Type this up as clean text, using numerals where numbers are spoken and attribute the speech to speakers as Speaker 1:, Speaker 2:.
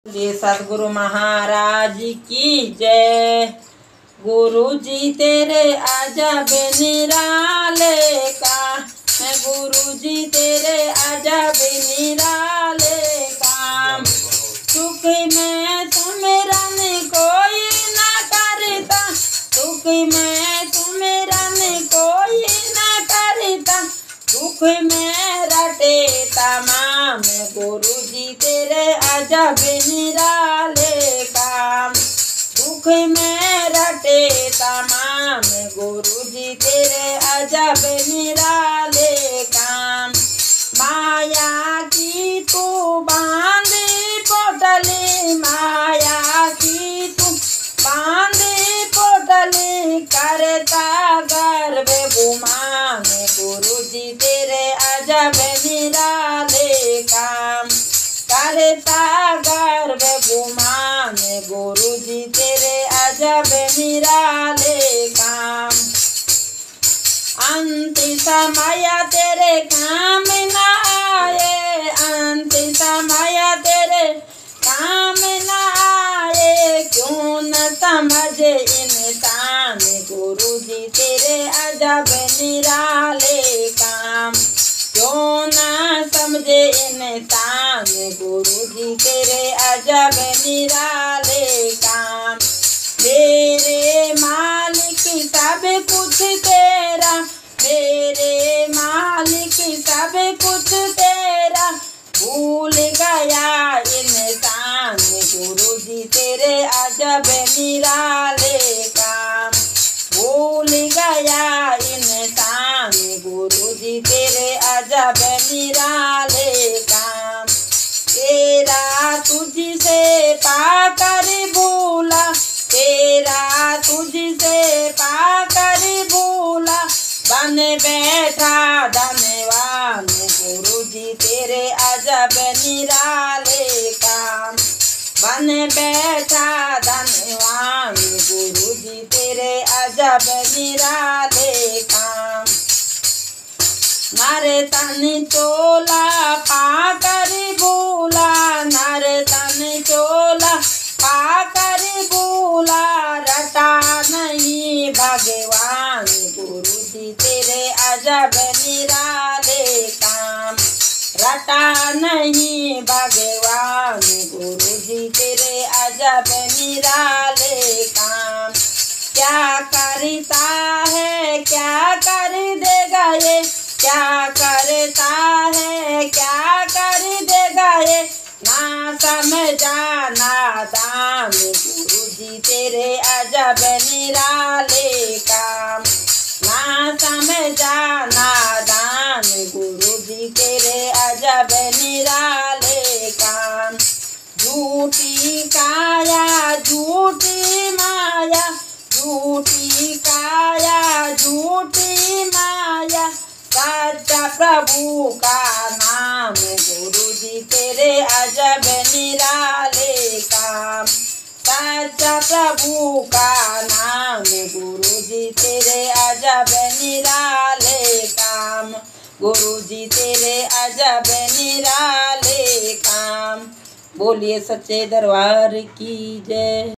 Speaker 1: ये सतगुरु महाराज की जय। गुरु जी तेरे अजब निराले काम है, गुरु जी तेरे अजब निराले काम। सुख में सुमिरन कोई न करता, सुख में सुमिरन कोई न करता, दुख में रटे तमाम। गुरु जी तेरे अजब निराले काम, दुख में रटे तमाम। गुरु जी तेरे अजब निराले काम। माया की तू बांधी पोटली, माया की तू बांधी पोटली, करता गर्भ गुमान। गुरु जी तेरे अजब निराले काम, करता गर्भ गुमान। गुरु जी तेरे अजब निराले काम। अंत समय तेरे काम न आए, अंत समय तेरे काम न आए, क्यों न समझे इंसान। गुरु जी तेरे अजब निराले काम, क्यों न समझे इंसान। गुरु जी तेरे अजब निराले काम। मेरे मालिक सब कुछ तेरा, मेरे मालिक सब कुछ तेरा, भूल गया इंसान। गुरु जी तेरे अजब निराले काम, भूल गया इंसान। गुरु जी तेरे अजब निराले काम। तेरा तुझसे पाकर भूला, तेरा तुझसे पाकर भूला, बन बैठा धनवान। गुरु जी तेरे अजब निराले काम, बन बैठा धनवान। गुरु जी तेरे अजब निराले काम। नर तन चोला पाकर भूला, नर तन चोला पाकर भूला, रटा नहीं भगवान। गुरु जी तेरे अजब निराले काम, रटा नहीं भगवान। गुरु जी तेरे अजब निराले काम। क्या करता है क्या कर देगा ये, क्या करता है क्या कर देगा ये, ना समझा नादान। गुरु जी तेरे अजब निराले काम, ना समझा नादान। गुरु जी तेरे अजब निराले काम। झूठी काया झूठी माया, झूठी काया झूठी माया, सच्चा प्रभु का नाम। गुरु जी तेरे अजब निराले काम, सच्चा प्रभु का नाम। गुरु जी तेरे अजब निराले काम, गुरु जी तेरे अजब निराले काम। बोलिए सच्चे दरबार की जय।